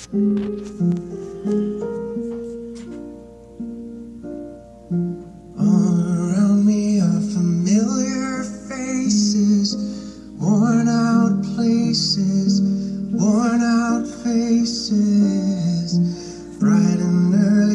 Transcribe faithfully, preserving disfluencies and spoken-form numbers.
All around me are familiar faces, worn out places, worn out faces, bright and early.